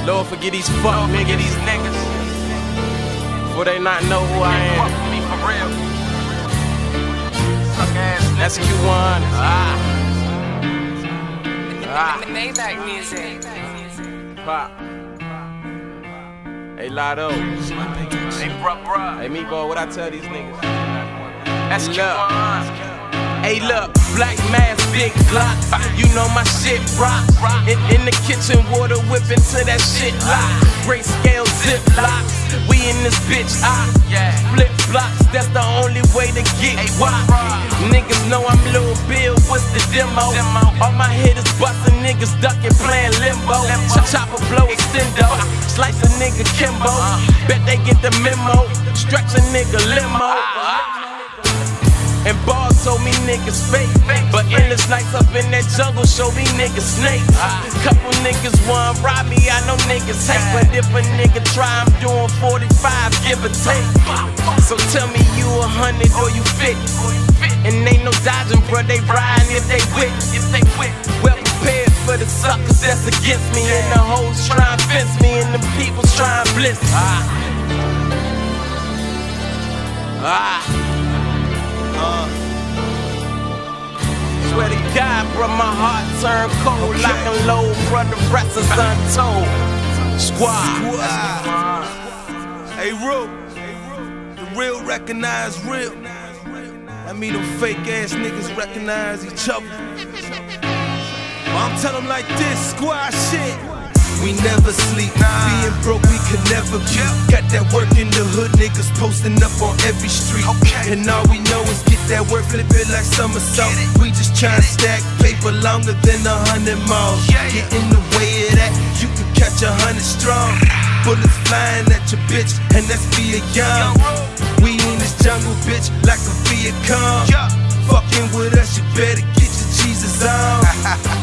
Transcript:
Lord, forget these fuck niggas. For they not know who I am. Fuck with me for real. Suck ass niggas. That's Q1. Maybach music. Pop. Hey Lotto. Hey bruh. Hey Meatball, what I tell these niggas? That's Q1. Hey look, black mask, big Glock. You know my shit rock. In the kitchen, water whipping till that shit lock. Grayscale zip locks. We in this bitch, flip flops. That's the only way to get wop. Niggas know I'm Lil Bill. What's the demo? All my hitters bustin', niggas ducking, playing limbo. Chopper blow extendo. Slice a nigga Kimbo. Bet they get the memo. Stretch a nigga limo. And Ball told me niggas fake, but endless nights up in that jungle show me niggas snakes. Couple niggas want rob me, I know niggas hate, but if a nigga try, I'm doing 45, give or take. So tell me you 100 or you 50, and ain't no dodging, bro. They riding if they with. Well prepared for the suckers that's against me, and the hoes try and fence me, and the people try and bliss me. Swear to God, bro, my heart turned cold, lock and load, bro, the rest is untold. Squad. Hey, Ru, the real recognize real. I mean, them fake ass niggas recognize each other. Well, I'm telling them like this, squad shit. We never sleep, being broke we could never be. Got that work in the hood, niggas posting up on every street. And all we know is get that work, flip it like somersault. We just tryna stack paper longer than 100 miles. Get in the way of that, you can catch 100 strong. Bullets flying at your bitch, and that's via young. We in this jungle, bitch, like a Viet Cong. Fucking with us, you better get your Jesus on.